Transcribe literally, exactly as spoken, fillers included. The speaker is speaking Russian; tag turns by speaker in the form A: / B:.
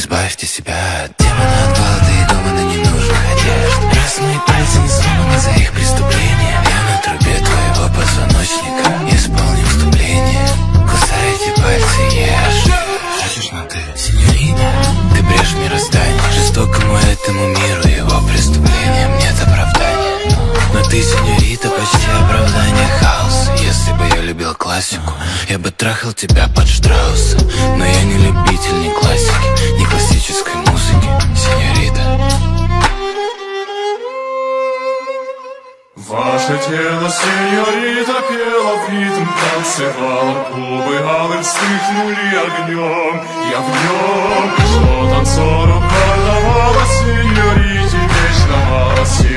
A: Избавьте себя от демона, от балды и дома на ненужных одежд. Раз мои пальцы не сломаны за их преступления, я на трубе твоего позвоночника исполню вступление. Кусай эти пальцы, ешь. Хочешь на ты, синьорита? Ты брешь мироздание, жестокому этому миру его преступлениям нет оправдания. Но ты, синьорита, почти оправдание хаоса. Если бы я любил классику, я бы трахал тебя под Штрауса. Но я не любитель ни классики, ни классической музыки, синьорита.
B: Ваше тело, синьорита, пело в ритм, танцевало, губы алым вспыхнули огнем. Я в нем, что танцору продавала, синьорите вечно мало сил.